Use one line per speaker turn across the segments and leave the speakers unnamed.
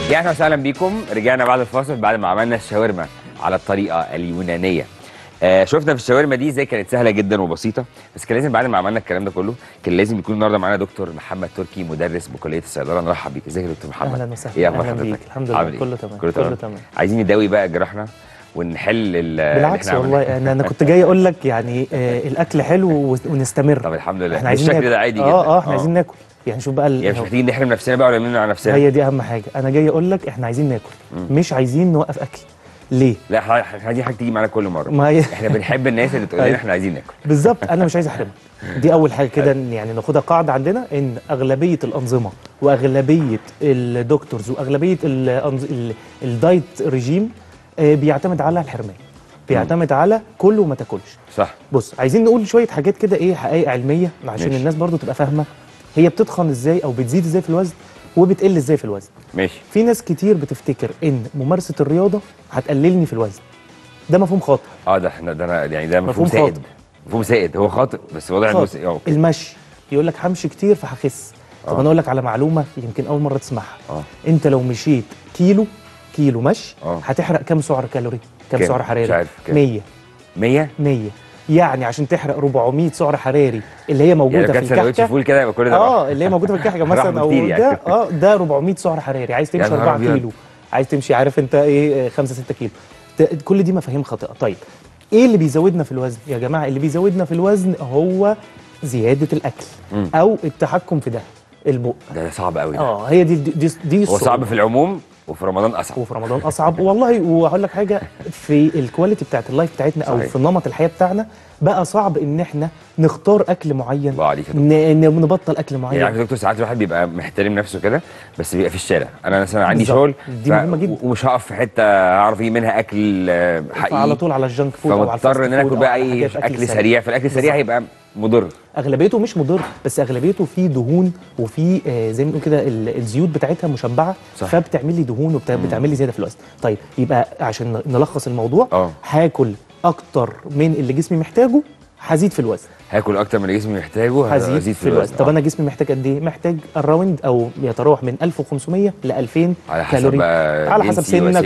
يا اهلا وسهلا بيكم. رجعنا بعد الفاصل بعد ما عملنا الشاورما على الطريقه اليونانيه. شفنا في الشاورما دي ازاي كانت سهله جدا وبسيطه، بس كان لازم بعد ما عملنا الكلام ده كله كان لازم يكون النهارده معانا دكتور محمد تركي مدرس بكليه الصيدله. نرحب بيك. ازيك يا دكتور محمد؟
اهلا وسهلا.
ايه اخبار
اهلا بيك؟
حضرتك؟
الحمد لله كله تمام.
كله تمام. عايزين نداوي بقى جراحنا ونحل
بالعكس والله انا كنت جاي اقول لك يعني الاكل حلو ونستمر.
طب الحمد لله.
احنا عايزين
بالشكل ده عادي جدا.
احنا عايزين ناكل. يعني شوف بقى
يعني مش محتاجين نحرم نفسنا بقى ولا نمنع نفسنا.
هي دي اهم حاجه. انا جاي اقول لك احنا عايزين ناكل، مش عايزين نوقف اكل. ليه؟
لا احنا عايزين حاجه تيجي معانا كل مره.
ما هي
احنا بنحب الناس اللي تقول لنا احنا عايزين ناكل.
بالظبط. انا مش عايز احرمك. دي اول حاجه كده يعني ناخدها قاعده عندنا، ان اغلبيه الانظمه واغلبيه الدكتورز واغلبيه الدايت ريجيم بيعتمد على الحرمان، بيعتمد على كل وما تاكلش.
صح.
بص عايزين نقول شويه حاجات كده، ايه حقائق علميه عشان
ماشي.
الناس برضو تبقى فاهمه هي بتتخن ازاي او بتزيد ازاي في الوزن وبتقل ازاي في الوزن.
ماشي.
في ناس كتير بتفتكر ان ممارسه الرياضه هتقللني في الوزن. ده مفهوم خاطئ.
ده مفهوم سائد. مفهوم سائد. هو خاطئ بس واضح انه
المشي يقول لك همشي كتير فهخس. طب انا اقول لك على معلومه يمكن اول مره تسمعها. انت لو مشيت كيلو مشي هتحرق كام سعر كالوري؟ كام سعر حراري؟
مش عارف.
100 يعني عشان تحرق 400 سعر حراري اللي هي موجوده
يعني
في الكحكه
فول كده يبقى كل ده
اللي هي موجوده في الكحكه مثلا او
يعني.
ده 400 سعر حراري. عايز تمشي 4 كيلو، عايز تمشي عارف انت ايه 5 6 كيلو. كل دي مفاهيم خاطئه. طيب ايه اللي بيزودنا في الوزن يا جماعه؟ اللي بيزودنا في الوزن هو زياده الاكل او التحكم في ده البق.
ده صعب قوي.
هي دي
هو صعب في العموم وفي رمضان اصعب.
وفي رمضان اصعب والله. وهقول لك حاجه، في الكواليتي بتاعت اللايف بتاعتنا او في نمط الحياه بتاعنا بقى صعب ان احنا نختار اكل معين، نبطل اكل معين.
يعني يا دكتور ساعات الواحد بيبقى محترم نفسه كده بس بيبقى في الشارع. انا مثلا عندي شغل
دي مهمه جدا
ومش هقف في حته اعرف اجيب منها اكل حقيقي،
على طول على الجنك فود او على الفاست
فمضطر ان انا اكل بقى اي اكل سريع. فالاكل السريع هيبقى مضر.
اغلبيته مش مضر، بس اغلبيته فيه دهون وفيه زي ما بنقول كده الزيوت بتاعتها مشبعه. صح. فبتعمل لي دهون وبتعمل لي زياده في الوزن. طيب يبقى عشان نلخص الموضوع هاكل اكتر من اللي جسمي محتاجه هزيد في الوزن.
هاكل اكتر من اللي جسمي محتاجه هزيد في الوزن.
طب انا جسمي محتاج قد ايه؟ محتاج الراوند او يتراوح من 1500 ل 2000 كالوري على حسب سنك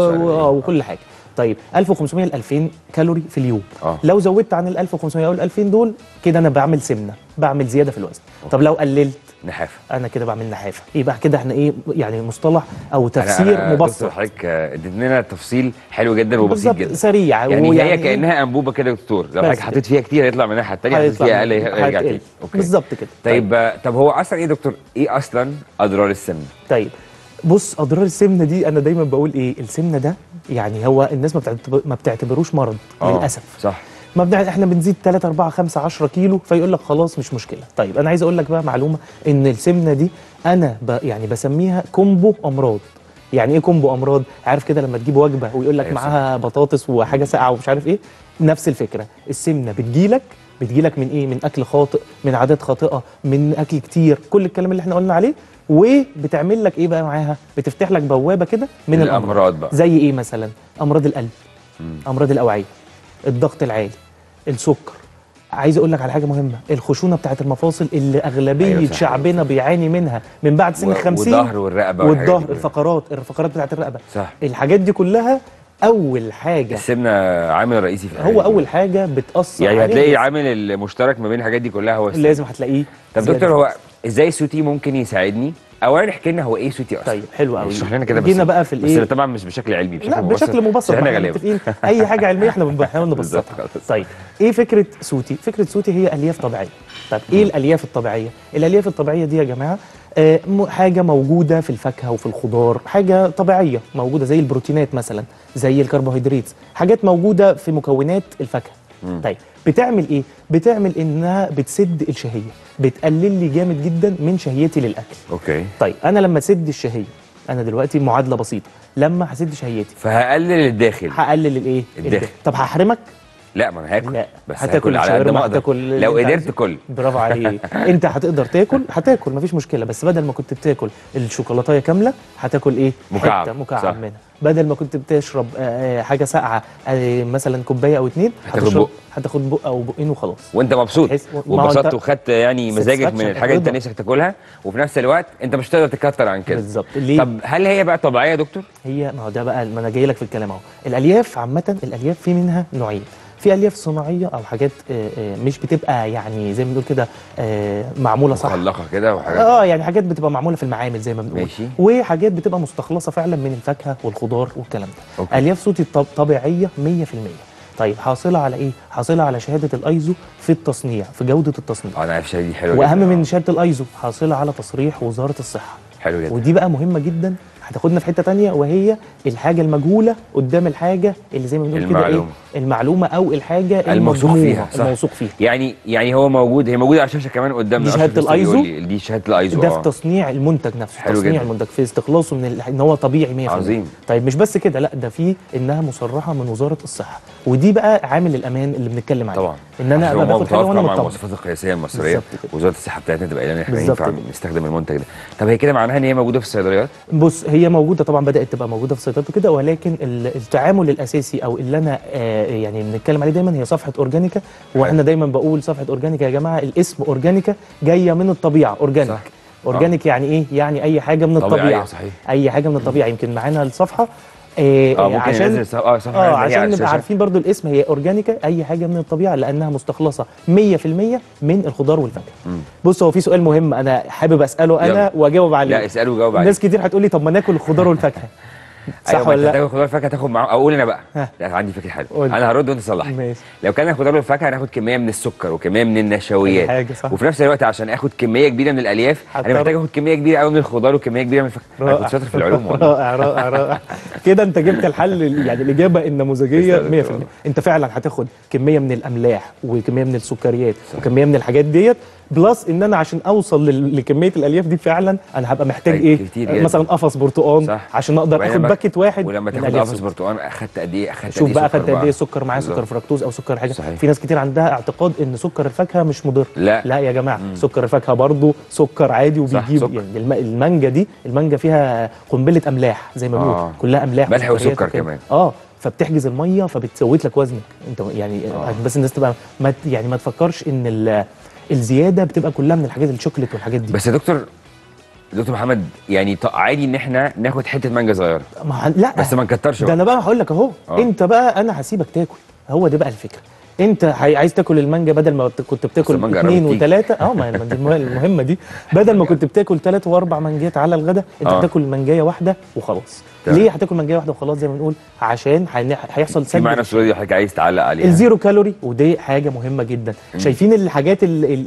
وكل حاجه. طيب 1500 ل 2000 كالوري في اليوم. لو زودت عن ال 1500 او ال 2000 دول كده انا بعمل سمنه، بعمل زياده في الوزن. طب لو قللت
نحافه،
انا كده بعمل نحافه. يبقى كده احنا ايه يعني مصطلح او تفسير مبسط.
حضرتك اديت لنا تفصيل حلو جدا وبسيط جدا
سريع.
يعني هي كانها انبوبه كده يا دكتور، لو حضرتك حطيت فيها كتير هيطلع من الناحيه الثانيه، حطيت فيها اقل هيرجع تاني.
بالظبط كده.
طب هو اصلا ايه دكتور؟ ايه اصلا اضرار السمنه؟
طيب بص، اضرار السمنه دي انا دايما بقول ايه، السمنه ده يعني هو الناس ما بتعتبروش مرض للاسف.
صح.
احنا بنزيد 3 4 5 10 كيلو فيقول لك خلاص مش مشكله. طيب انا عايز اقول لك بقى معلومه، ان السمنه دي انا يعني بسميها كومبو امراض. يعني ايه كومبو امراض؟ عارف كده لما تجيب وجبه ويقول لك معاها بطاطس وحاجه ساقعه ومش عارف ايه، نفس الفكره. السمنه بتجيلك من ايه؟ من اكل خاطئ، من عادات خاطئه، من اكل كتير، كل الكلام اللي احنا قلنا عليه. وبتعمل لك ايه بقى معاها؟ بتفتح لك بوابه كده من الامراض
بقى.
زي ايه مثلا؟ امراض القلب، امراض الاوعيه، الضغط العالي، السكر. عايز اقول لك على حاجه مهمه، الخشونه بتاعت المفاصل اللي اغلبيه شعبنا بيعاني منها من بعد سن ال 50.
والظهر والرقبه
والظهر، الفقرات بتاعت الرقبه.
صح.
الحاجات دي كلها اول حاجه
السمنه عامل رئيسي في
هو اول حاجه بتاثر
يعني هتلاقي عامل المشترك ما بين الحاجات دي كلها هو
لازم هتلاقيه.
طب دكتور هو ازاي السوتي ممكن يساعدني؟ اولا احكي لنا هو ايه سوتي اصلا؟
طيب حلو قوي.
اشرح لنا كده
جينا بقى في الايه،
بس طبعا مش بشكل علمي،
بشكل مبسط. احنا متفقين اي حاجه علميه احنا بنحاول نبسطها. طيب ايه فكره سوتي؟ فكره سوتي هي الياف طبيعيه. طب ايه الالياف الطبيعيه؟ الالياف الطبيعيه دي يا جماعه حاجه موجوده في الفاكهه وفي الخضار، حاجه طبيعيه موجوده زي البروتينات مثلا، زي الكربوهيدرات، حاجات موجوده في مكونات الفاكهه. طيب بتعمل ايه؟ بتعمل انها بتسد الشهيه، بتقلل لي جامد جدا من شهيتي للاكل.
اوكي.
طيب انا لما اسد الشهيه، انا دلوقتي معادله بسيطه، لما هسد شهيتي
فهقلل الداخل،
هقلل الايه؟
الداخل.
طب هحرمك؟
لا ما انا هاكل،
لا
بس
هتاكل
هاكل على قد ما
الشاورما،
اقدر
هتاكل اللي
لو
انت
قدرت
عايزه.
كل.
برافو عليك. انت هتقدر تاكل، هتاكل مفيش مشكله، بس بدل ما كنت بتاكل الشوكولاتايه كامله هتاكل ايه؟
مكعب.
حته
صح.
مكعب منها. بدل ما كنت بتشرب حاجه ساقعه مثلا كوبايه او اتنين،
هتاخد بق.
هتاخد بق او بقين وخلاص.
وانت مبسوط
ما هو
وبسطت
انت
وخدت يعني مزاجك من
satisfaction،
الحاجه اللي انت
الرضا.
نفسك تاكلها، وفي نفس الوقت انت مش هتقدر تكتر عن كده.
بالظبط. ليه؟
طب هل هي بقى طبيعيه يا دكتور؟
هي ما هو ده بقى، ما انا جاي لك في الكلام اهو. الالياف عامه، الالياف في منها نوعين. في الياف صناعيه او حاجات مش بتبقى يعني زي ما بنقول كده معموله صح،
مخلقه كده وحاجات.
يعني حاجات بتبقى معموله في المعامل زي ما بنقول.
ماشي.
وحاجات بتبقى مستخلصه فعلا من الفاكهه والخضار والكلام ده.
أوكي.
الياف صوتي طبيعيه 100%. طيب حاصله على ايه؟ حاصله على شهاده الايزو في التصنيع، في جوده التصنيع.
انا عارف الشهاده دي حلوه
واهم
جدا.
من شهاده الايزو، حاصله على تصريح وزاره الصحه.
حلو جدا.
ودي بقى مهمه جدا، هتاخدنا في حته تانية، وهي الحاجه المجهوله قدام الحاجه اللي زي ما بنقول كده ايه، المعلومه او الحاجه
الموثوق فيها.
الموثوق فيها.
يعني هو موجود، هي موجوده على الشاشه كمان قدامنا.
دي شهاده الايزو.
دي شهاده الايزو.
ده في تصنيع المنتج نفسه،
حلو
تصنيع
جدا.
المنتج في استخلاصه من ان هو طبيعي 100%.
عظيم.
طيب مش بس كده، لا ده في انها مصرحه من وزاره الصحه، ودي بقى عامل الامان اللي بنتكلم عليه.
طبعا.
ان انا ابقى باخد حاجه وانا
مع
مطمن.
المواصفات القياسيه المصريه،
بالظبط كده.
وزاره الصحه بتاعتنا تبقى قايله ان احنا
بالظبط
ينفع
كده.
نستخدم المنتج ده. طب هي كده معناها ان هي موجوده في الصيدليات؟
بص هي موجوده طبعا، بدات تبقى موجوده في الصيدليات وكده، ولكن التعامل الاساسي او اللي انا يعني بنتكلم عليه دايما هي صفحه اورجانيكا. وانا دايما بقول صفحه اورجانيكا يا جماعه، الاسم اورجانيكا جايه من الطبيعه، اورجانيك.
صح.
اورجانيك يعني ايه؟ يعني اي حاجه من
طبيعية،
الطبيعه.
صحيح.
اي حاجه من الطبيعه. يمكن معانا الصفحه
ممكن
عشان
ننزل صفحه
عشان نبقى عارفين برضو الاسم، هي اورجانيكا اي حاجه من الطبيعه، لانها مستخلصه 100% من الخضار والفاكهه. بص هو في سؤال مهم انا حابب اساله انا
يلا.
واجاوب عليه.
لا اساله وجاوب عليه.
ناس كتير هتقول لي طب ما ناكل الخضار والفاكهه. صح
أيوة،
ولا لا؟
تاخد خضار فاكهه تاخد معاه، اقول انا بقى.
ها.
لا عندي فكره حلوه،
قول.
انا هرد وانت تصلح.
ماشي.
لو كان الخضار والفاكهه هناخد كميه من السكر وكميه من النشويات،
حاجة صح.
وفي نفس الوقت عشان اخد كميه كبيره من الالياف انا محتاج اخد كميه كبيره قوي من الخضار وكميه كبيره من الفاكهه. انا كنت شاطر في العلوم والله.
رائع رائع رائع. كده انت جبت الحل، يعني الاجابه النموذجيه 100%. انت فعلا هتاخد كميه من الاملاح وكميه من السكريات وكميه من الحاجات ديت، بلس ان انا عشان اوصل لكميه الالياف دي فعلا انا هبقى محتاج ايه؟ مثلا قفص برتقان عشان اقدر اخد باكت واحد.
ولما تاخد قفص برتقان اخدت قد ايه؟
شوف بقى اخدت قد ايه سكر معاه، سكر فركتوز او سكر حاجه. صحيح. في ناس كتير عندها اعتقاد ان سكر الفاكهه مش مضر. لا يا جماعه، سكر الفاكهه برضه سكر عادي وبيجيب يعني المانجا فيها قنبله املاح زي ما بنقول، كلها املاح
ملح وسكر كمان.
فبتحجز الميه فبتزود لك وزنك انت يعني. بس الناس تبقى ما تفكرش ان الزياده بتبقى كلها من الحاجات الشوكليت والحاجات دي.
بس يا دكتور محمد، يعني عادي ان احنا ناخد حته مانجا صغيره،
لا
بس ما نكترش.
ده انا بقى هقول لك اهو. انت بقى انا هسيبك تاكل، هو ده بقى الفكره. انت عايز تاكل المانجا بدل ما كنت بتاكل 2 و3. ما دي المهمه دي. بدل ما كنت بتاكل 3 و4 مانجات على الغداء، انت بتاكل مانجايه واحده وخلاص. ليه هتاكل مانجايه واحده وخلاص زي ما بنقول؟ عشان هيحصل
في معنى السؤال دي حضرتك عايز تعلق عليها،
الزيرو كالوري، ودي حاجه مهمه جدا. شايفين الحاجات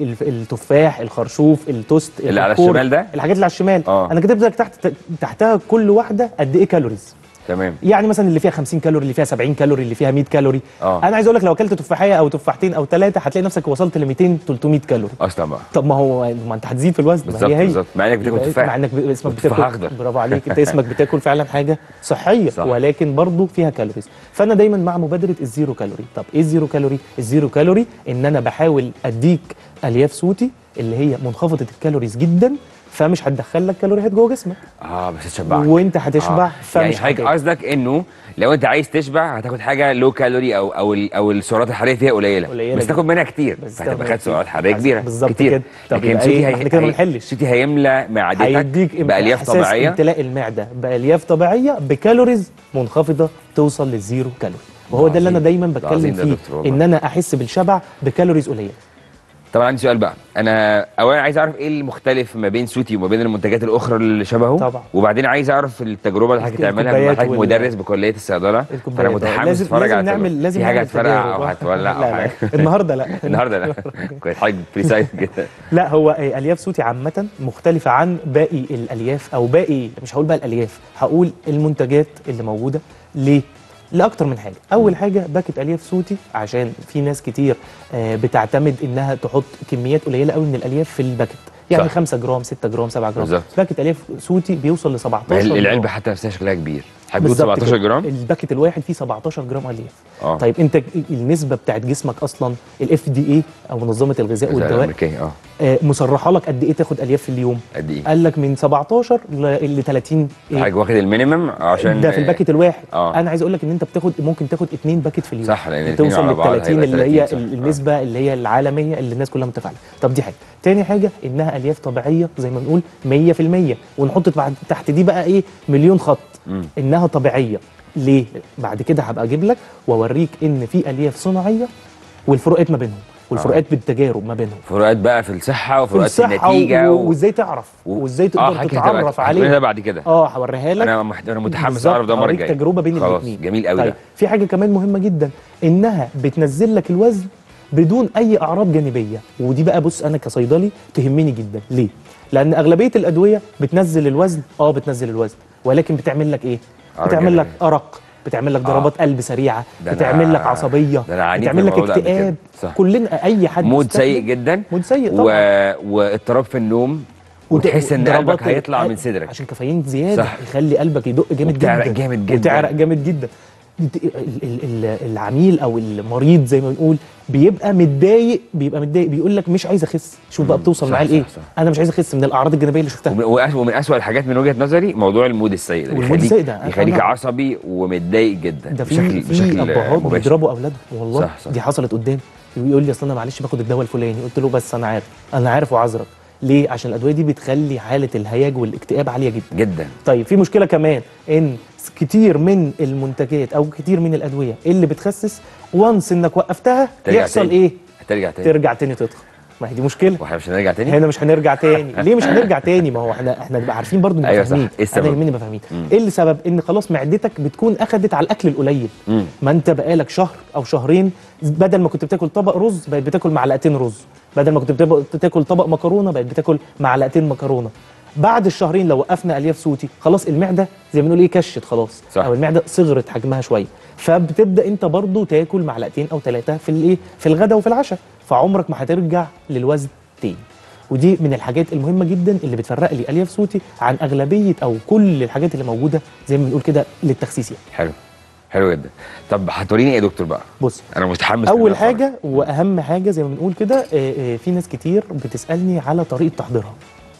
التفاح، الخرشوف، التوست
اللي على الشمال ده،
الحاجات اللي على الشمال انا كاتب لك تحتها كل واحده قد ايه كالوريز.
تمام.
يعني مثلا اللي فيها 50 كالوري، اللي فيها 70 كالوري، اللي فيها 100 كالوري. انا عايز اقول لك لو اكلت تفاحيه او تفاحتين او 3 هتلاقي نفسك وصلت ل 200 300 كالوري
اصلا بقى.
طب ما انت هتزيد في الوزن.
بالظبط بالظبط، مع انك بتاكل تفاح،
مع انك اسمك بتاكل
اخضر.
برافو عليك، انت اسمك بتاكل فعلا حاجه صحيه
صح.
ولكن برضه فيها كالوريز. فانا دايما مع مبادره الزيرو كالوري. طب ايه الزيرو كالوري؟ الزيرو كالوري ان انا بحاول اديك الياف صوتي اللي هي منخفضه الكالوريز جدا، فمش هتدخل لك كالوريات جوه جسمك.
بس تشبعك
وانت هتشبع.
يعني حضرتك قصدك انه لو انت عايز تشبع هتاخد حاجه لو كالوري او السعرات الحراريه فيها قليله بس تاخد منها كتير، فهتبقى خدت سعرات حراريه كبيره
بالظبط
كتير.
لكن
صوتي
كده ما بنحلش.
صوتي هيملى معدتك بالياف طبيعيه،
امتلاء المعده بالياف طبيعيه بكالوريز منخفضه توصل للزيرو كالوري. وهو ده اللي انا دايما بتكلم فيه، ان انا احس بالشبع بكالوريز قليله.
طبعا عندي سؤال بقى، انا اولا عايز اعرف ايه المختلف ما بين سوتي وما بين المنتجات الاخرى اللي شبهه
طبعا.
وبعدين عايز اعرف التجربه اللي حضرتك هتعملها بما انك مدرس بكليه الصيدله، فانا متحمس اتفرج على
لازم
في حاجه هتفرقع او هتولع او حاجه.
النهارده لا
النهارده لا كويس حضرتك بريسايز جدا.
لا هو الياف سوتي عامه مختلفه عن باقي الالياف، او باقي مش هقول بقى الالياف، هقول المنتجات اللي موجوده. ليه؟ لاكتر من حاجه. اول حاجه باكت الياف صوتي، عشان في ناس كتير بتعتمد انها تحط كميات قليله قوي من الالياف في الباكت، يعني صح. 5 جرام 6 جرام 7 جرام بالزبط. باكت الياف صوتي بيوصل ل 17
العلبه حتى نفسها شكلها كبير. هتجيب
بالظبط
17
كده.
جرام؟
الباكت الواحد فيه 17 جرام الياف.
طيب
انت النسبه بتاعت جسمك اصلا FDA او منظمه الغذاء والدواء
الامريكيه
مصرحه لك قد ايه تاخد الياف في اليوم؟
قد ايه؟
قال لك من 17 ل 30
حضرتك واخد المينيمم عشان
ده في الباكت الواحد.
آه.
انا عايز اقول لك ان انت ممكن تاخد 2 باكت في اليوم،
صح، لان
توصل لل 30 اللي هي
صح.
النسبه اللي هي العالميه اللي الناس كلها متفق عليها. طب دي حاجه. تاني حاجه انها الياف طبيعيه زي ما بنقول 100%، ونحط تحت دي بقى ايه مليون خط. انها طبيعيه. ليه؟ بعد كده هبقى اجيب لك واوريك ان في الياف صناعيه والفروقات ما بينهم، والفروقات بالتجارب ما بينهم.
فروقات بقى في الصحه وفروقات في النتيجه
وازاي تعرف وازاي تقدر تتعرف عليها.
ده بعد كده
هوريها لك.
انا متحمس اعرف ده المره الجايه.
تجربه بين الاثنين.
جميل قوي.
طيب في حاجه كمان مهمه جدا، انها بتنزل لك الوزن بدون اي اعراض جانبيه، ودي بقى بص انا كصيدلي تهمني جدا. ليه؟ لان اغلبيه الادويه بتنزل الوزن، بتنزل الوزن، ولكن بتعمل لك ايه؟ بتعمل لك ارق، بتعمل لك ضربات قلب سريعه، بتعمل لك عصبيه، بتعمل لك اكتئاب. كلنا اي حد
مود سيء جدا،
مود سيء طبعا،
واضطراب في النوم، وتحس ان قلبك هيطلع من صدرك
عشان كافيين زياده. صح. يخلي قلبك يدق جامد جدا، وتعرق جامد جدا. العميل او المريض زي ما بنقول بيبقى متضايق، بيقول لك مش عايز اخس. شوف بقى بتوصل معاه لايه. انا مش عايز اخس من الاعراض الجانبيه اللي شفتها.
ومن اسوأ الحاجات من وجهه نظري موضوع المود السيء ده.
والمود السيء ده
يخليك عصبي ومتضايق جدا.
ده في ابهات بيضربوا اولادهم والله. صح. دي حصلت قدامي. يقول لي اصل انا معلش باخد الدواء الفلاني، قلت له بس انا عارف وعذرك. ليه؟ عشان الادويه دي بتخلي حاله الهياج والاكتئاب عاليه جدا
جدا.
طيب في مشكله كمان، ان كتير من المنتجات او كتير من الادويه اللي بتخسس وانس انك وقفتها يحصل ايه؟ ترجع تاني تضخم. ما هي دي مشكله.
واحنا مش هنرجع تاني؟
هنا مش هنرجع تاني. ليه مش هنرجع تاني؟ ما هو احنا نبقى عارفين برضه نبقى فاهمين. انا يهمني نبقى فاهمين. ايه السبب؟ ان خلاص معدتك بتكون اخدت على الاكل القليل. ما انت بقالك شهر او شهرين، بدل ما كنت بتاكل طبق رز بقيت بتاكل معلقتين رز، بدل ما كنت بتاكل طبق مكرونه بقيت بتاكل معلقتين مكرونه. بعد الشهرين لو وقفنا الياف صوتي خلاص المعده زي ما بنقول ايه كشت خلاص. صح. او المعده صغرت حجمها شويه، فبتبدا انت برضو تاكل معلقتين او 3 في الايه في الغداء وفي العشاء، فعمرك ما هترجع للوزن تاني. ودي من الحاجات المهمه جدا اللي بتفرق لي الياف صوتي عن اغلبيه او كل الحاجات اللي موجوده زي ما بنقول كده للتخسيس يعني.
حلو جدا. طب هتوريني ايه يا دكتور بقى؟
بص
انا متحمس.
اول حاجه واهم حاجه زي ما بنقول كده، في ناس كتير بتسالني على طريقه تحضيرها.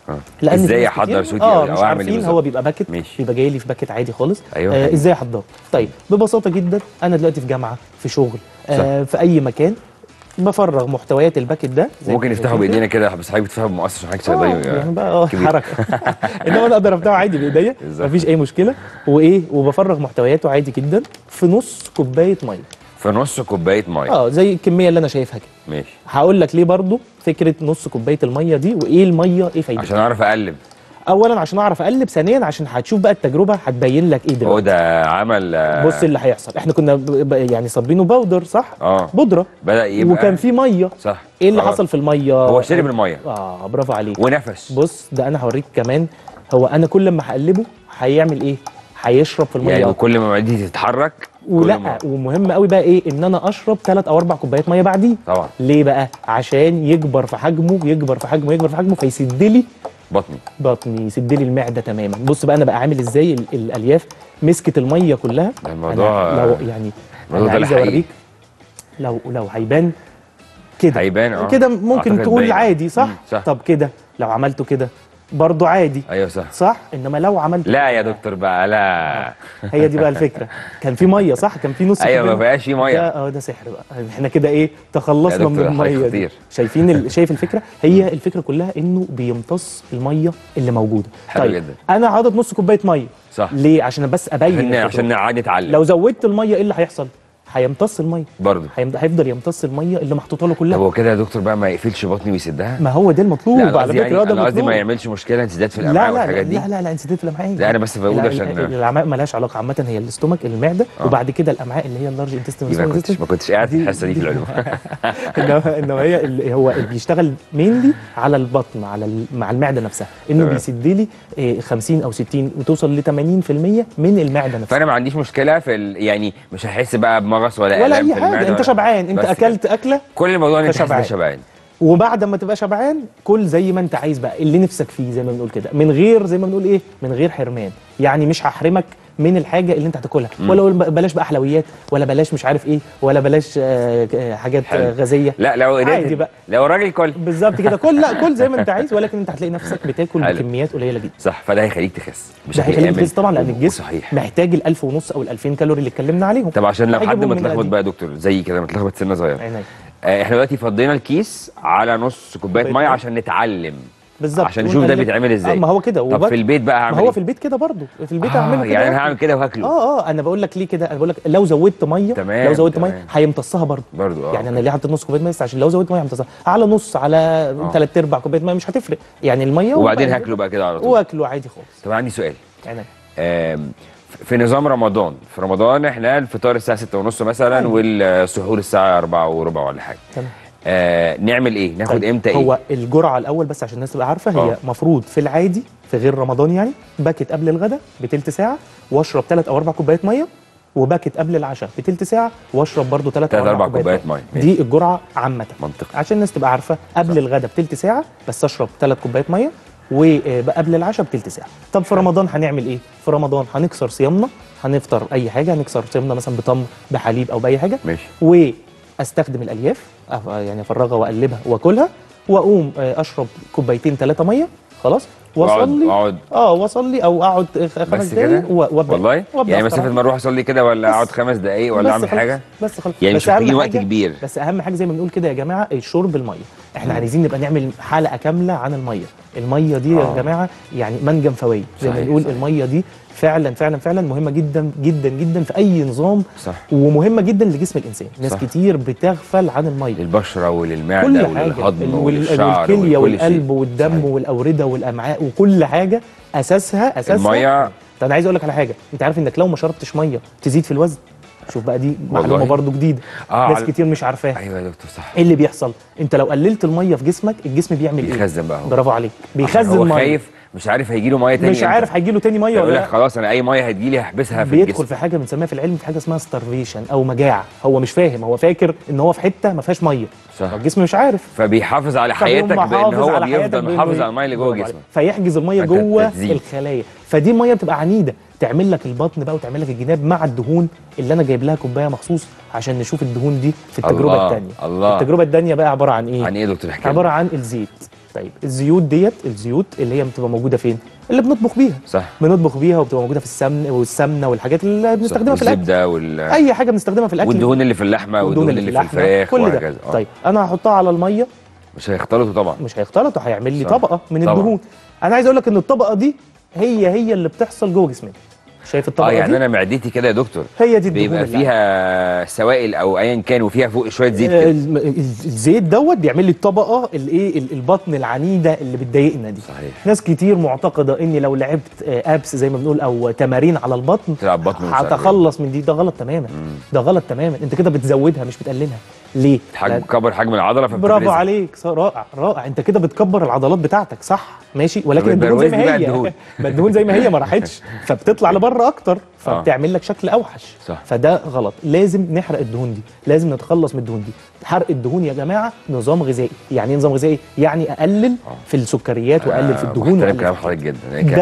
ازاي احضر صوتي
او اعمل ايه؟ هو بيبقى باكت، بيبقى جاي لي في باكت عادي خالص.
أيوة.
ازاي احضره؟ طيب ببساطه جدا، انا دلوقتي في جامعه، في شغل، في اي مكان، بفرغ محتويات الباكت ده.
ممكن نفتحه بايدينا كده، بس حضرتك بتفهم مؤسس وحضرتك صيدلي
يعني بقى حركه. انما انا اقدر افتحه عادي بايديا، مفيش اي مشكله. وبفرغ محتوياته عادي جدا في نص كوبايه ميه.
في نص كوبايه ميه؟
زي الكميه اللي انا شايفها كده.
ماشي.
هقول لك ليه برضو فكره نص كوبايه الميه دي، وايه الميه ايه فايدتها.
عشان اعرف اقلب.
اولا عشان اعرف اقلب، ثانيا عشان هتشوف بقى التجربه هتبين لك ايه دلوقتي.
هو ده عمل
بص اللي هيحصل، احنا كنا يعني صابينه باودر صح؟ بودره.
بدا يبقى
وكان في ميه.
صح.
ايه اللي حصل في الميه؟
هو شرب الميه.
برافو عليك.
ونفس.
بص ده انا هوريك كمان. هو انا كل ما هقلبه هيعمل ايه؟ هيشرب في الميه.
يعني كل ما معدتي تتحرك.
ولا ومهم قوي بقى ايه؟ ان انا اشرب 3 أو 4 كوبايات ميه بعديه.
طبعا.
ليه بقى؟ عشان يكبر في حجمه فيسد لي بطني، يسد لي المعده تماما. بص بقى انا بقى عامل ازاي الالياف مسكت الميه كلها.
الموضوع
لو يعني انا عايز اوريك، لو هيبان كده، كده ممكن تقول عادي صح؟ طب كده لو عملته كده برضه عادي.
ايوه
صح. انما لو عملت
لا يا دكتور بقى لا.
هي دي بقى الفكره. كان في ميه صح؟ كان في نص.
ايوه ما بقاش في ميه.
ده سحر بقى. احنا كده ايه تخلصنا من الميه دي. شايف الفكره؟ هي الفكره كلها انه بيمتص الميه اللي موجوده.
حلو جدا.
انا حاطط نص كوبايه ميه.
صح.
ليه؟ عشان بس ابين
عشان نقعد نتعلم.
لو زودت الميه ايه اللي هيحصل؟ هيمتص الميه
برضه،
هيفضل يمتص الميه اللي محطوطه له كلها.
طب هو كده يا دكتور بقى ما يقفلش بطني ويسدها؟
ما هو ده المطلوب على فكره.
يعني انا قصدي ما يعملش مشكله انسداد في الامعاء والحاجات دي.
لا انسداد في الامعاء.
لا انا بس بقول عشان
الامعاء مالهاش علاقه عامه، هي الاستومك المعده وبعد كده الامعاء اللي هي اللارج انتستين.
ما كنتش قاعد في الحصه دي في العلوم.
انما هو بيشتغل مينلي على البطن، مع المعده نفسها، انه بيسد لي 50 او 60 وتوصل ل 80% من المعده نفسها.
فانا ما عنديش مشكله في يعني مش هحس بقى بمغص ولا الام في المعده.
انت شبعان، انت اكلت اكله،
كل الموضوع ان انت شبعان.
وبعد ما تبقى شبعان كل زي ما انت عايز بقى اللي نفسك فيه، زي ما بنقول كده، من غير زي ما بنقول ايه، من غير حرمان. يعني مش هحرمك من الحاجه اللي انت هتاكلها، ولا بلاش بقى حلويات، ولا بلاش مش عارف ايه، ولا بلاش حاجات غازيه.
لا لو
عادي بقى،
لو الراجل كل
بالظبط كده، كل لا كل زي ما انت عايز، ولكن انت هتلاقي نفسك بتاكل بكميات قليله جدا.
صح، فده هيخليك تخس
ده هيخليك تخس طبعا، لان الجسم
صحيح
محتاج ال 1000 ونص او ال 2000 كالوري اللي اتكلمنا عليهم.
طب عشان لو حد متلخبط بقى يا دكتور زي كده، متلخبط سنه صغيره، احنا دلوقتي فضينا الكيس على نص كوبايه ميه عشان نتعلم
بالظبط،
عشان نشوف ده بيتعمل ازاي.
ما هو كده.
طب في البيت بقى هعمل
ما هو في البيت كده برضه، في البيت هعمله كده
يعني انا هعمل كده وهاكله.
انا بقول لك ليه كده، انا بقول لك لو زودت ميه، لو زودت ميه هيمتصها برضه يعني انا ليه حطيت نص كوبايه ميه؟ عشان لو زودت ميه هيمتصها على نص، على 3/4 كوبايه ميه مش هتفرق يعني الميه،
وبعدين هاكله بقى كده على طول،
واكله عادي خالص.
طب عندي سؤال في نظام رمضان، في رمضان احنا الفطار الساعه 6:30 مثلا والسحور الساعه 4:15 ولا حاجه، تمام. نعمل ايه؟ ناخد امتى؟
هو الجرعه الاول بس عشان الناس تبقى عارفه، هي مفروض في العادي في غير رمضان يعني باكت قبل الغداء بتلت ساعه واشرب 3 أو 4 كوبايات ميه، وباكت قبل العشاء بتلت ساعه واشرب برده 3 أو 4 كوبايات ميه. دي الجرعه عامه
منطقي
عشان الناس تبقى عارفه. قبل الغداء بتلت ساعه بس اشرب 3 كوبايات ميه، وقبل العشاء بتلت ساعه. طب في رمضان هنعمل ايه؟ في رمضان هنكسر صيامنا، هنفطر اي حاجه، هنكسر صيامنا مثلا بتمر بحليب او باي حاجه،
ماشي.
واستخدم الالياف يعني افرغها واقلبها واكلها، واقوم اشرب كوبايتين 3 ميه، خلاص، واصلي واصلي او اقعد 5 دقايق وابدا.
والله يعني مسافه ما اروح اصلي كده ولا اقعد 5 دقايق ولا اعمل حاجه
بس خلاص،
يعني مش محتاجين وقت كبير.
بس اهم حاجه زي ما بنقول كده يا جماعه شرب الميه. احنا عايزين نبقى نعمل حلقه كامله عن الميه. الميه دي يا جماعه يعني منجم فوائد زي ما بنقول. الميه دي فعلا فعلا فعلا مهمه جدا جدا جدا في اي نظام،
صح.
ومهمه جدا لجسم الانسان. ناس كتير بتغفل عن الميه،
للبشره وللمعده وللهضم وللشعر
والكليه والقلب والدم والاورده والامعاء وكل حاجه اساسها
الميه.
انا عايز اقول لك على حاجه، انت عارف انك لو ما شربتش ميه تزيد في الوزن؟ شوف بقى دي معلومه برضو جديده، ناس كتير مش عارفاها.
ايوه يا دكتور صح.
ايه اللي بيحصل؟ انت لو قللت الميه في جسمك الجسم بيعمل ايه؟
بيخزن بقى.
برافو عليك، بيخزن
هو
ميه.
خايف مش عارف هيجي له ميه تاني،
مش عارف هيجي له تاني ميه ولا لا.
خلاص انا اي ميه هتجي لي هحبسها في
بيدخل في حاجه بنسميها في العلم، في حاجه اسمها ستارفيشن او مجاعه. هو مش فاهم، هو فاكر ان هو في حته ما فيهاش ميه، الجسم مش عارف،
فبيحافظ على حياتك بان هو بيفضل محافظ على الميه اللي جوه جسمك،
فيحجز الميه جوه الخلايا. فدي الميه بتبقى عنيده، تعمل لك البطن بقى وتعمل لك الجناب مع الدهون اللي انا جايب لها كوبايه مخصوص عشان نشوف الدهون دي في التجربه الثانيه. التجربه الثانيه بقى عباره عن ايه؟
عن ايه يا دكتور؟ احكي.
عباره عن الزيت. طيب الزيوت ديت، الزيوت اللي هي بتبقى موجوده فين؟ اللي بنطبخ بيها.
صح.
بنطبخ بيها وبتبقى موجوده في السمن والسمنه والحاجات اللي بنستخدمها في الاكل،
والزبده
اي حاجه بنستخدمها في الاكل،
والدهون اللي في اللحمه والدهون اللي في الفراخ وهكذا.
طيب انا هحطها على الميه،
مش هيختلطوا طبعا،
مش هيختلطوا، هيعمل لي طبقه من الدهون. انا عايز اقول لك ان الطبقه دي هي اللي بتحصل جوه جسمنا. شايف الطبقه
يعني
دي؟
انا معدتي كده يا دكتور
هي دي
بيبقى فيها سوائل او ايا كان وفيها فوق شويه زيت كده.
الزيت دوت بيعمل لي الطبقه الايه، البطن العنيده اللي بتضايقنا دي.
صحيح.
ناس كتير معتقده اني لو لعبت ابس زي ما بنقول او تمارين على البطن
تلعب بطن
هتخلص من دي. ده غلط تماما. ده غلط تماما، انت كده بتزودها مش بتقللها. ليه؟
تكبر حجم العضله
برافو عليك، رائع رائع. انت كده بتكبر العضلات بتاعتك صح ماشي، ولكن الدهون زي ما هي الدهون زي ما هي ما راحتش، فبتطلع لبره اكتر، فبتعمل لك شكل اوحش.
صح.
فده غلط. لازم نحرق الدهون دي، لازم نتخلص من الدهون دي. حرق الدهون يا جماعه نظام غذائي. يعني ايه نظام غذائي؟ يعني اقلل في السكريات واقلل في الدهون.
ده كلام حضرتك جدا،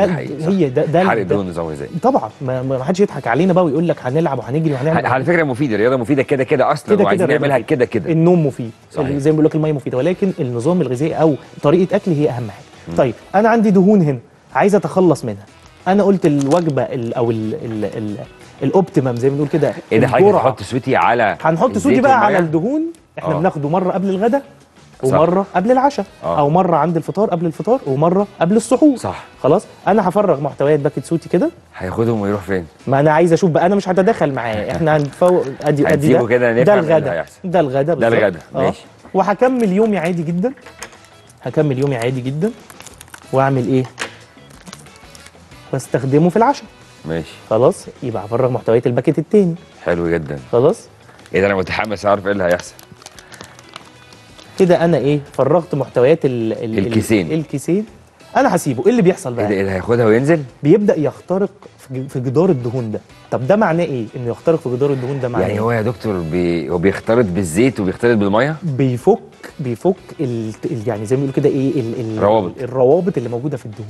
هي ده
حرق الدهون نظام غذائي.
طبعا ما حدش يضحك علينا بقى ويقول لك هنلعب وهنجري وهنعمل.
على فكره مفيده، الرياضه مفيده كده كده اصلا، وعايزين نعملها كده كده.
النوم مفيد، زي ما بقول لك الميه مفيده، ولكن النظام الغذائي او طريقه اكل هي اهم حاجه. طيب انا عندي دهون هنا عايز اتخلص منها. انا قلت الوجبه او الاوبتيمم زي ما بنقول كده.
ايه ده؟ حضرتك هنحط سويتي على
هنحط سويتي بقى على الدهون. احنا بناخده مره قبل الغداء ومره قبل العشاء، او مره عند الفطار قبل الفطار ومره قبل السحور.
صح.
خلاص انا هفرغ محتويات باكت سويتي كده.
هياخدهم ويروح فين؟
ما انا عايز اشوف بقى، انا مش هتدخل معاه. احنا هنفوق ادي
ده كده،
ده الغداء، ده الغداء،
ده الغداء ماشي.
وهكمل يومي عادي جدا، هكمل يومي عادي جدا واعمل ايه؟ واستخدمه في العشاء.
ماشي
خلاص. يبقى هفرغ محتويات الباكت التاني.
حلو جدا.
خلاص.
ايه ده؟ انا متحمس اعرف ايه اللي هيحصل
كده. انا ايه؟ فرغت محتويات الكيسين. انا هسيبه. ايه اللي بيحصل بقى؟
ايه ده؟ هياخدها وينزل؟
بيبدا يخترق في جدار الدهون ده. طب ده معناه ايه؟ انه يخترق في جدار الدهون ده معناه
يعني هو يا دكتور هو بيختلط بالزيت وبيختلط بالميه؟
بيفك يعني زي ما بيقولوا كده ايه
الروابط
الروابط اللي موجوده في الدهون.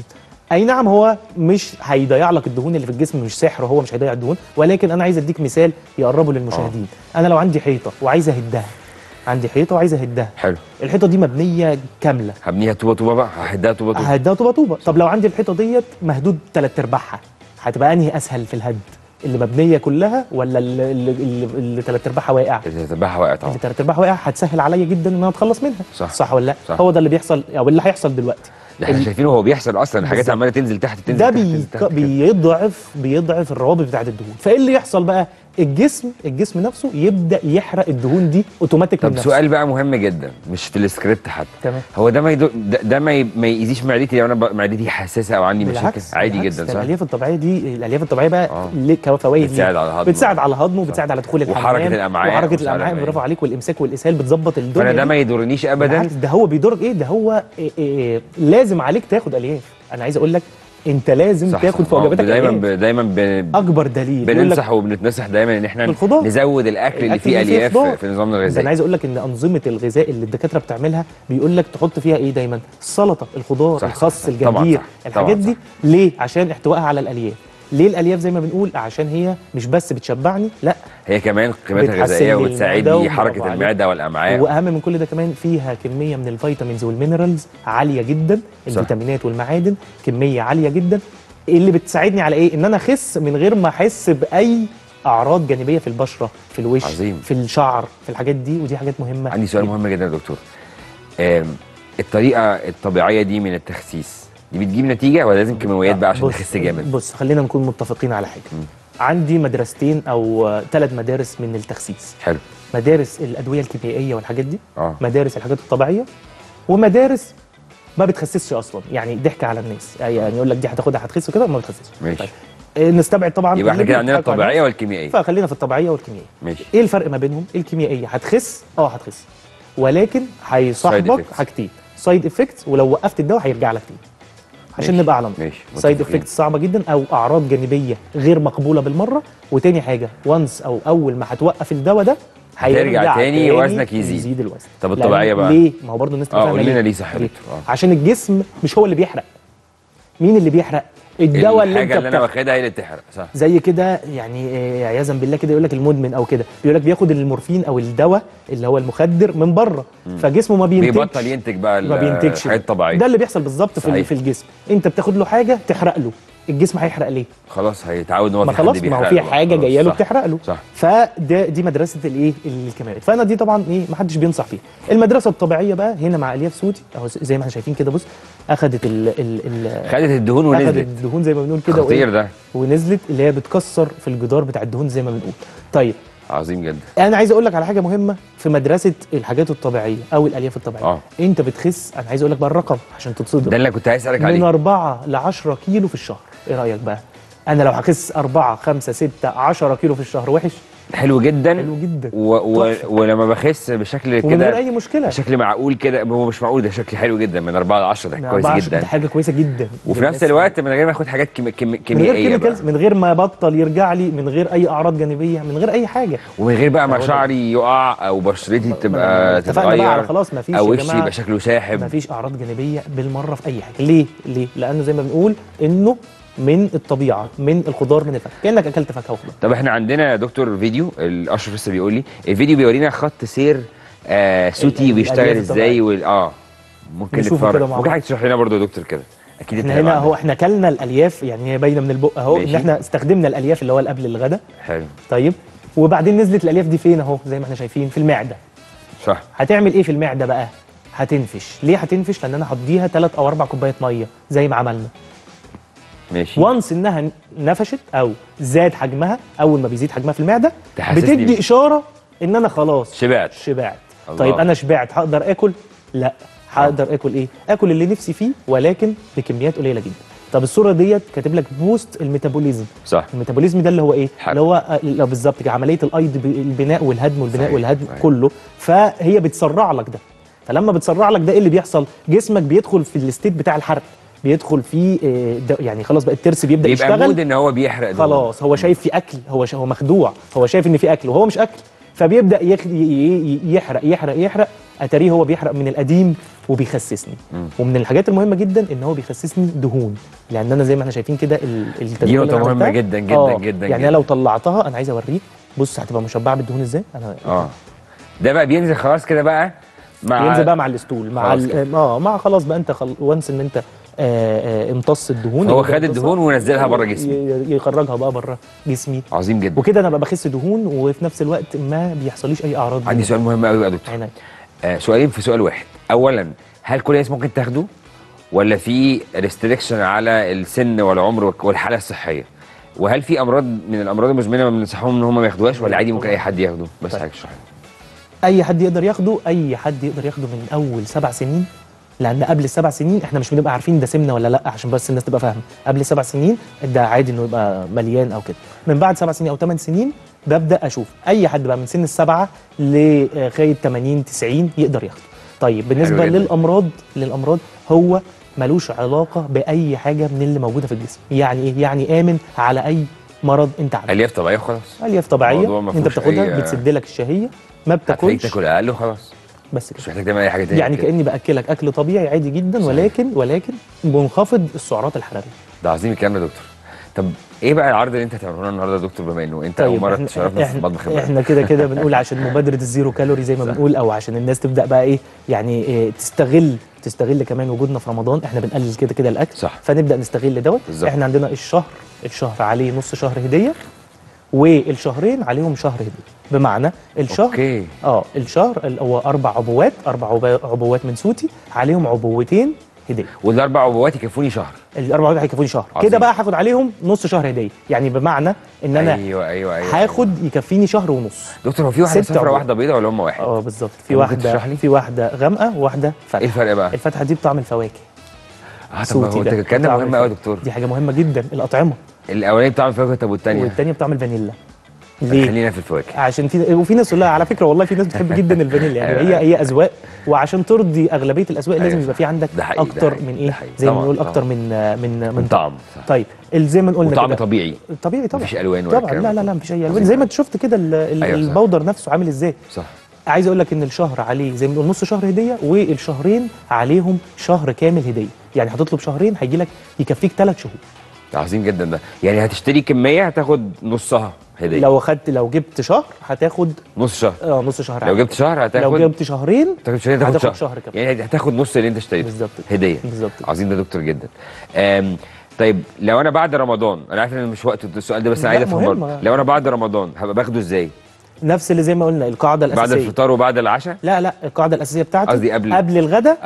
اي نعم هو مش هيضيع لك الدهون اللي في الجسم، مش سحر، هو مش هيضيع الدهون، ولكن انا عايز اديك مثال يقربه للمشاهدين. انا لو عندي حيطه وعايز اهدها، عندي حيطه وعايز اهدها،
حلو.
الحيطه دي مبنيه كامله،
هبنيها طوبه طوبه بقى، ههدها طوبه طوبه.
ههدها طوبه طوبه. طب لو عندي الحيطه ديت مهدود 3/4، هتبقى انهي اسهل في الهد؟ اللي مبنيه كلها ولا اللي 3/4 واقع؟
اللي تتبعها واقع طبعا.
اللي 3/4 واقع هتسهل عليا جدا ان انا اتخلص منها.
صح
ولا لا؟
صح.
هو ده اللي بيحصل او اللي هيحصل دلوقتي.
ده احنا شايفينه هو بيحصل اصلا، الحاجات
بالظبط.
عماله تنزل تحت تنزل
ده
تحت تنزل تحت كده.
بيضعف الروابط بتاعت الدهون. فايه اللي يحصل بقى؟ الجسم نفسه يبدا يحرق الدهون دي اوتوماتيك من
طب
نفسه.
سؤال بقى مهم جدا مش في السكريبت حتى،
تمام.
هو ده ما يأذيش معدتي لو انا معدتي حساسه او عندي مشاكل؟ عادي
بالعكس،
جدا
ده
صح؟
الالياف الطبيعيه بقى ليه كفوائد؟
بتساعد على الهضم،
بتساعد على الهضم وبتساعد على دخول الحمام
وحركه الامعاء
وحركه
ومش عارف
الامعاء،
إيه.
برافو عليك، والامساك والاسهال، بتظبط الدنيا.
فانا ده
دي.
ما يضرنيش ابدا.
بالعكس، ده هو بيضرك ايه؟ ده هو لازم عليك تاخد الياف. انا عايز اقول لك انت لازم
صح
تاخد
صح.
في وجباتك
دايما
الياف.
دايما
اكبر دليل يقول لك
بننصح وبنتنصح دايما ان احنا
بالخضار.
نزود الاكل اللي فيه الياف في نظامنا
ده انا
الغذائي.
عايز اقول لك ان انظمه الغذاء اللي الدكاتره بتعملها بيقول لك تحط فيها ايه دايما؟ السلطه، الخضار،
صح
الخس،
صح.
الجرجير،
صح.
الحاجات
طبعاً
دي. ليه؟ عشان احتوائها على الالياف. ليه الالياف زي ما بنقول؟ عشان هي مش بس بتشبعني، لا
هي كمان قيمتها
بتحسن
غذائيه
لي
وبتساعد
المعدة
لي حركه
وبرافو
المعده والامعاء.
واهم من كل ده كمان فيها كميه من الفيتامينز والمينرالز عاليه جدا، الفيتامينات والمعادن كميه عاليه جدا، اللي بتساعدني على ايه؟ ان انا اخس من غير ما احس باي اعراض جانبيه في البشره، في الوش،
عظيم.
في الشعر، في الحاجات دي، ودي حاجات مهمه.
عندي سؤال مهم جدا يا دكتور. الطريقه الطبيعيه دي من التخسيس دي بتجيب نتيجه ولا لازم كيماويات بقى عشان نخس جامد؟
بص خلينا نكون متفقين على حاجه. عندي مدرستين او 3 مدارس من التخسيس.
حلو.
مدارس الادويه الكيميائيه والحاجات دي، مدارس الحاجات الطبيعيه، ومدارس ما بتخسسش اصلا، يعني ضحك على الناس، يعني يقول لك دي هتاخدها هتخس وكده، ما بتخسسش.
ماشي.
طيب. نستبعد طبعا.
يبقى احنا كده عندنا الطبيعيه والكيميائيه.
فخلينا في الطبيعيه والكيميائيه.
ماشي.
ايه الفرق ما بينهم؟ الكيميائيه هتخس، هتخس، ولكن هيصاحبك حاجتين، سايد افكتس، ولو وقفت الدواء هيرجع لك تاني. عشان نبقى على نقطه. سايد افكتس صعبه جدا او اعراض جانبيه غير مقبوله بالمره، وتاني حاجه وانس او اول ما هتوقف الدواء ده
هترجع تاني وزنك يزيد
الوزن.
طب الطبيعيه بقى
ليه؟ ما هو برضه الناس تبقى
قول لنا ليه صح يا دكتور.
عشان الجسم مش هو اللي بيحرق. مين اللي بيحرق؟ الدواء اللي انت
الحاجه اللي انا واخدها هي اللي بتحرق. صح.
زي كده يعني عياذا بالله كده يقول لك المدمن او كده، بيقول لك بياخد المورفين او الدواء اللي هو المخدر من بره، فجسمه ما بينتجش،
بيبطل ينتج بقى الحاجات الطبيعيه.
ده اللي بيحصل بالظبط في الجسم. انت بتاخد له حاجه تحرق له، الجسم هيحرق ليه؟
خلاص هيتعود ان هو
في حد بيحرق له، ما هو في حاجه جايه له بتحرق له.
صح.
دي مدرسه الكيماويات. فانا دي طبعا ما حدش بينصح فيها. المدرسه الطبيعيه بقى هنا مع الياف سودي اهو زي ما احنا شايفين كده. بص اخذت
خدت الدهون ونزلت،
اخذت الدهون زي ما بنقول كده،
خطير ده،
ونزلت اللي هي بتكسر في الجدار بتاع الدهون زي ما بنقول. طيب
عظيم جدا.
انا عايز اقول لك على حاجه مهمه في مدرسه الحاجات الطبيعيه او الالياف الطبيعيه. انت بتخس، انا عايز اقول لك بقى الرقم عشان تتصدم،
ده اللي كنت عايز اسالك عليه،
من 4 ل 10 كيلو في الشهر. ايه رايك بقى؟ انا لو هخس 4 5 6 10 كيلو في الشهر وحش؟
حلو جدا،
حلو جدا.
ولما بخس بشكل كده
ومن غير اي مشكله،
بشكل معقول كده، هو مش معقول، ده شكل حلو جدا، من 4 ل 10 ده كويس جدا،
ده حاجه كويسه جدا،
وفي نفس الوقت من غير ما اخد حاجات كيميائيه،
من غير ما بطل يرجع لي، من غير اي اعراض جانبيه، من غير اي حاجه،
ومن غير بقى ما شعري يقع او بشرتي تبقى
تتغير، خلاص ما فيش
او وشي يبقى شكله شاحب،
ما فيش اعراض جانبيه بالمره في اي حاجه. ليه؟ لانه زي ما بنقول انه من الطبيعه، من الخضار، من الفاكهه، كانك اكلت فاكهه وخضار.
طب احنا عندنا يا دكتور فيديو، الاشرف لسه بيقول لي الفيديو بيورينا خط سير سوتي بيشتغل ازاي ممكن نتفرج، ممكن حضرتك تشرح لنا برضه يا دكتور كده؟ اكيد
احنا هنا اهو احنا كلنا الالياف، يعني هي باينه من البق اهو ان احنا استخدمنا الالياف اللي هو قبل الغداء.
حلو.
طيب وبعدين نزلت الالياف دي فين اهو زي ما احنا شايفين في المعده.
صح.
هتعمل ايه في المعده بقى؟ هتنفش. ليه هتنفش؟ لان انا هديها 3 أو 4 كوبايات ميه زي ما عملنا.
ماشي.
وانس انها نفشت او زاد حجمها، اول ما بيزيد حجمها في المعده بتدي اشاره ان انا خلاص
شبعت.
طيب انا شبعت، هقدر اكل؟ لا. هقدر اكل ايه؟ اكل اللي نفسي فيه ولكن بكميات قليله جدا. طب الصوره ديت كاتب لك بوست الميتابوليزم.
صح.
الميتابوليزم ده اللي هو ايه؟ اللي هو بالظبط كده عمليه الايض، البناء والهدم والبناء والهدم كله، فهي بتسرع لك ده. فلما بتسرع لك ده ايه اللي بيحصل؟ جسمك بيدخل في الستيت بتاع الحرق، بيدخل فيه يعني خلاص بقى الترس بيبدا يشتغل،
بيبقى مود ان هو بيحرق دول.
خلاص هو شايف في اكل، هو مخدوع، هو شايف ان في اكل وهو مش اكل، فبيبدا يحرق اتاريه هو بيحرق من القديم وبيخسسني. ومن الحاجات المهمه جدا ان هو بيخسسني دهون، لان انا زي ما احنا شايفين كده التدريب
دي نقطه مهمه جدا جدا جدا
يعني
جدا.
أنا لو طلعتها انا عايز اوريك، بص هتبقى مشبعه بالدهون ازاي. انا
ده بقى بينزل خلاص كده بقى
ينزل بقى مع الاستول، مع مع خلاص بقى انت وانس ان انت امتص الدهون،
هو خد الدهون ونزلها بره جسمي،
يخرجها بقى بره جسمي.
عظيم جدا.
وكده انا بقى بخس دهون وفي نفس الوقت ما بيحصليش اي اعراض.
عندي سؤال مهم قوي بقى يا دكتور. سؤالين في سؤال واحد. اولا، هل كل الناس ممكن تاخده ولا في ريستريكشن على السن والعمر والحاله الصحيه؟ وهل في امراض من الامراض المزمنه ما بننصحهم ان هم ما ياخدوهاش ولا عادي ممكن اي حد ياخده؟ بس حضرتك اشرح لي.
اي حد يقدر ياخده، اي حد يقدر ياخده من اول 7 سنين، لان قبل ال7 سنين احنا مش بنبقى عارفين ده سمنه ولا لا، عشان بس الناس تبقى فاهمه. قبل 7 سنين ده عادي انه يبقى مليان او كده. من بعد 7 سنين او 8 سنين ببدا اشوف اي حد بقى من سن ال7 لغايه 80 90 يقدر ياخده. طيب بالنسبه للامراض هو ملوش علاقه باي حاجه من اللي موجوده في الجسم. يعني ايه؟ يعني امن على اي مرض انت عامله.
الياف طبيعيه خلاص.
الياف طبيعيه انت بتاخدها بتسد لك الشهيه، ما بتاكلش،
تاكل اقل وخلاص.
بس كده.
مش محتاج تعمل اي حاجه تاني.
يعني كاني باكلك اكل طبيعي عادي جدا. صحيح. ولكن منخفض السعرات الحراريه.
ده عظيم الكلام ده يا دكتور. طب ايه بقى العرض اللي انت هتعمله لنا النهارده يا دكتور، بما انه انت اول مره تشرفنا في المطبخ؟
احنا كده بنقول عشان مبادره الزيرو كالوري زي ما بنقول، او عشان الناس تبدا بقى ايه يعني تستغل كمان وجودنا في رمضان. احنا بنقلل كده الاكل،
صح.
فنبدا نستغل دوت. احنا عندنا الشهر عليه نص شهر هديه، والشهرين عليهم شهر هديه. بمعنى الشهر الشهر هو 4 عبوات من سوتي، عليهم عبوتين هديه.
والاربع عبوات يكفوني شهر.
الاربع عبوات هيكفوني شهر. كده بقى هاخد عليهم نص شهر هديه، يعني بمعنى ان انا
ايوه
هاخد يكفيني شهر ونص.
دكتور، هو في واحده صفرا واحده بيضاء ولا هم واحد؟
بالظبط. في واحده غامقه وواحده فاتحه.
ايه الفرق بقى؟
الفاتحه دي بطعم الفواكه.
طب هو انت كان مهم قوي يا دكتور.
دي حاجه مهمه جدا. الاطعمه
الاولانيه بطعم الفواكه، طب والثانيه
بطعم الفانيلا. ليه؟
خلينا في الفواكه.
عشان وفي ناس لا على فكره والله في ناس بتحب جدا الفانيليا، يعني هي اذواق، وعشان ترضي اغلبيه الاذواق لازم يبقى في عندك اكتر من ايه؟ زي ما بنقول اكتر من
طعم.
طيب زي ما قلنا
وطعم طبيعي طبعا،
مفيش
الوان ولا
طبعا. لا مفيش اي الوان. زي ما انت شفت كده البودر نفسه عامل ازاي.
صح.
عايز اقول لك ان الشهر عليه زي ما بنقول نص شهر هديه، والشهرين عليهم شهر كامل هديه. يعني هتطلب شهرين هيجي لك يكفيك 3 شهور.
عظيم جدا ده. يعني هتشتري كميه هتاخد نصها هديه.
لو جبت شهر هتاخد
نص شهر.
نص شهر.
لو جبت شهر هتاخد.
لو جبت شهرين
هتاخد
شهر كمان.
يعني هتاخد نص اللي انت اشتريته
بالظبط
هديه.
بالظبط.
عظيم ده دكتور جدا. طيب لو انا بعد رمضان، انا عارف ان مش وقت السؤال ده بس انا عايز افهم برضه، لو انا بعد رمضان هبقى باخده ازاي؟
نفس اللي زي ما قلنا القاعده الاساسيه.
بعد الفطار وبعد العشاء؟
لا القاعده الاساسيه بتاعتي
قصدي
قبل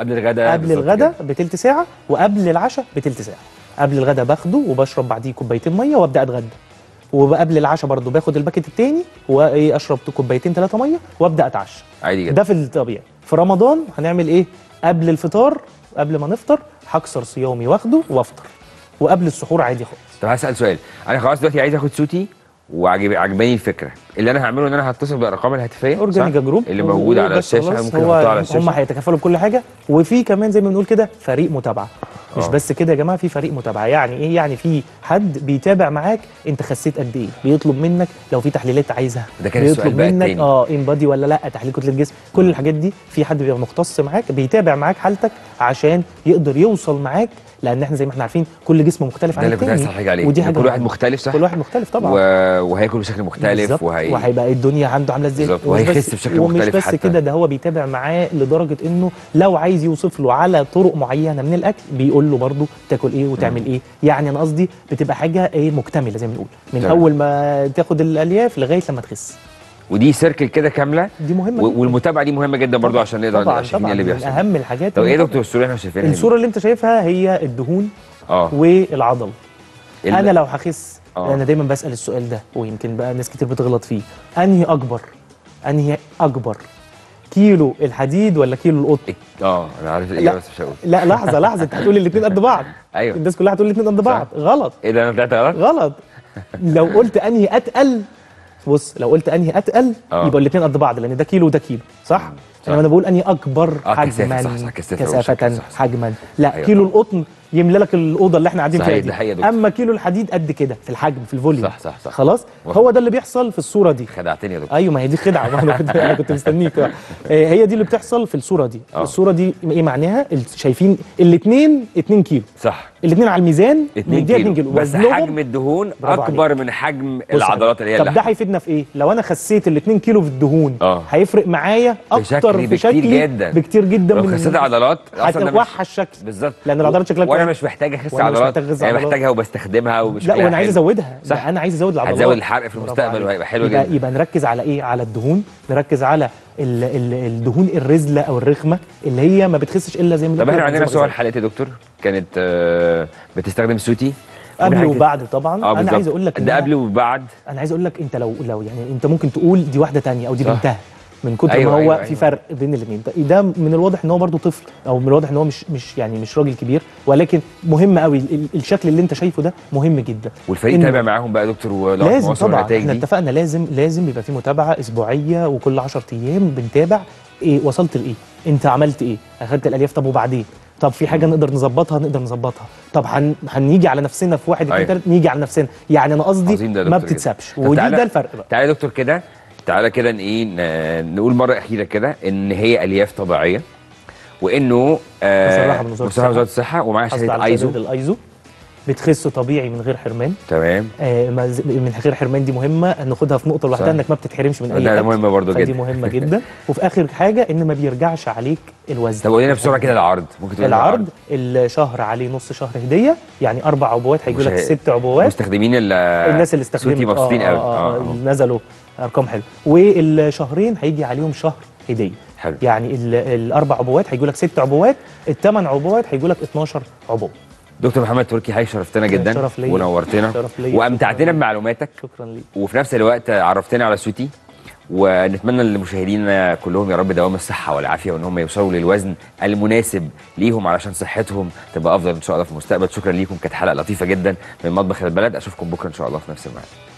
الغداء بتلت ساعه، وقبل العشاء بتلت ساعه. قبل الغداء باخده وبشرب بعديه كوبايتين ميه وابدا اتغدى، وقبل العشاء برضه باخد الباكت التاني واشرب كوبايتين 3 ميه وابدا اتعشى.
عادي جدا.
ده في الطبيعي. في رمضان هنعمل ايه؟ قبل الفطار، قبل ما نفطر هكسر صيامي واخده وافطر، وقبل السحور عادي خالص.
طب هسال سؤال، انا خلاص دلوقتي عايز اخد سوتي وعجباني الفكره، اللي انا هعمله ان انا هتصل بالارقام الهاتفيه
اورجانيكا جروب
اللي موجوده على الشاشه، ممكن احطها على الشاشه.
هم هيتكفلوا بكل حاجه، وفي كمان زي ما بنقول كده فريق متابعه. مش بس كده يا جماعه، في فريق متابعه. يعني ايه؟ يعني في حد بيتابع معاك انت خسيت قد ايه، بيطلب منك لو في تحليلات عايزها،
ده كان السؤال بقى
منك
التاني.
انبادي ولا لا، تحليل كتله الجسم، كل الحاجات دي في حد بيبقى مختص معاك بيتابع معاك حالتك عشان يقدر يوصل معاك، لان احنا زي ما احنا عارفين كل جسم مختلف عن التاني.
ده اللي كنت عايز عليه.
ودي حاجه
كل واحد مختلف. صح.
كل واحد مختلف طبعا.
وهياكل بشكل مختلف
وهيبقى الدنيا عنده عامله ازاي،
وهيخس بشكل مختلف.
ومش بس كده، ده هو بيتابع معاه لدرجه انه لو عايز يوصف له على طرق معينه من الاكل بيقول له برضه تاكل ايه وتعمل ايه. يعني انا قصدي بتبقى حاجه ايه مكتمله زي ما بنقول، من اول ما تاخد الالياف لغايه لما تخس.
ودي سيركل كده كامله،
دي مهمه
والمتابعه دي مهمه جدا برضو عشان نقدر نبقى شايفين اللي بيحصل.
من اهم الحاجات.
طب ايه يا دكتور الصوره اللي احنا شايفينها؟
الصوره اللي انت شايفها هي الدهون والعضل. انا لو هخس، انا دايما بسال السؤال ده ويمكن بقى ناس كتير بتغلط فيه، انهي اكبر كيلو الحديد ولا كيلو القطن؟
انا عارف الاجابه بس مش هقول.
لا لحظه انت هتقول الاثنين قد بعض.
ايوه
الناس كلها هتقول الاثنين قد بعض. غلط.
ايه ده، انا طلعت
غلط. لو قلت انهي اتقل، بص لو قلت انهي اتقل يبقى الاثنين قد بعض، لان ده كيلو وده كيلو، صح؟ انا بقول انهي اكبر حجما، كثافه، حجما. لا أيوة. كيلو القطن يملى لك الاوضه اللي احنا قاعدين
صحيح،
فيها
ده حقيقة يا
دي.
دكتور.
اما كيلو الحديد قد كده في الحجم، في الفوليوم.
صح صح صح.
خلاص
مظبوط.
هو ده اللي بيحصل في الصوره دي.
خدعتني يا دكتور.
ايوه، ما هي دي خدعه، ما انا كنت مستنيك. هي دي اللي بتحصل في الصوره دي. الصوره دي ايه معناها؟ شايفين الاثنين 2 كيلو،
صح،
الاثنين على الميزان
2
مديها
كيلو
2 كيلو
بس
وزنهم.
حجم الدهون
برافو
اكبر من حجم
بص
العضلات اللي هي
طب ده
اللحم.
هيفيدنا في ايه؟ لو انا خسيت ال 2 كيلو في الدهون
اه.
هيفرق معايا اكتر في
بكتير
شكلي
جدا.
بكتير جدا
لو خسيت عضلات اصلا أنا
هتوحش الشكل.
بالظبط،
لان العضلات شكلها
وانا
كويس.
مش محتاج اخس
وأنا مش
عضلات،
محتاج أخس
يعني
عضلات.
محتاجها وبستخدمها ومش
لا وانا عايز ازودها.
صح.
انا عايز ازود العضلات،
هتزود الحرق في
برافو
المستقبل
عليك.
وهيبقى حلو
يبقى
جدا.
يبقى نركز على ايه؟ على الدهون، نركز على الدهون الرزله او الرخمه اللي هي ما بتخسش الا زي ما
طب احنا
قلنا
عندنا
زي
صور حالات يا دكتور كانت بتستخدم سوتي
قبل وبعد طبعا. انا
بالظبط.
عايز اقول لك
ده قبل وبعد.
انا عايز اقول لك انت لو يعني انت ممكن تقول دي واحده تانية او دي
صح.
بنتها من كتر
أيوة
ما هو
أيوة
في فرق بين الاثنين. ده من الواضح ان هو برضو طفل، او من الواضح ان هو مش راجل كبير، ولكن مهم قوي الشكل اللي انت شايفه ده مهم جدا.
والفريق تابع معاهم بقى يا دكتور ولو
لازم طبعا
النتائج
احنا
دي.
اتفقنا لازم يبقى في متابعه اسبوعيه، وكل 10 ايام بنتابع ايه وصلت لايه، انت عملت ايه، اخدت الالياف، طب وبعدين، طب في حاجه نقدر نظبطها، طب هنيجي على نفسنا في 1 2 3 نيجي على نفسنا. يعني انا قصدي ما بتتسابش، ودي ده الفرق بقى.
تعالى يا دكتور كده، تعالى كده ايه نقول مره اخيره كده ان هي الياف طبيعيه، وانه
مصرحه من
وزاره الصحه ومعاها شهاده
الايزو، بتخس طبيعي من غير حرمان.
تمام.
من غير حرمان دي مهمه ناخدها في نقطه لوحدها، انك ما بتتحرمش من اي
ده مهمه برضو جدا.
دي مهمه جدا. وفي اخر حاجه ان ما بيرجعش عليك الوزن.
طب قول لنا بسرعه كده العرض، ممكن تقول
العرض الشهر عليه نص شهر هديه، يعني 4 عبوات هيجوا لك 6 عبوات.
مستخدمين
الناس اللي استخدموا
سوتي مبسوطين قوي.
نزلوا ارقام حلوه. والشهرين هيجي عليهم شهر هديه.
حلو.
يعني ال4 عبوات هيجوا لك 6 عبوات، ال8 عبوات هيجوا لك 12 عبوه.
دكتور محمد تركي، حضرتك شرفتنا جدا ونورتنا وامتعتنا بمعلوماتك.
شكرا ليك.
وفي نفس الوقت عرفتنا على سوتي، ونتمنى للمشاهدين كلهم يا رب دوام الصحه والعافيه، وان هم يوصلوا للوزن المناسب ليهم علشان صحتهم تبقى افضل ان شاء الله في المستقبل. شكرا ليكم، كانت حلقه لطيفه جدا من مطبخ البلد. اشوفكم بكره ان شاء الله في نفس الميعاد.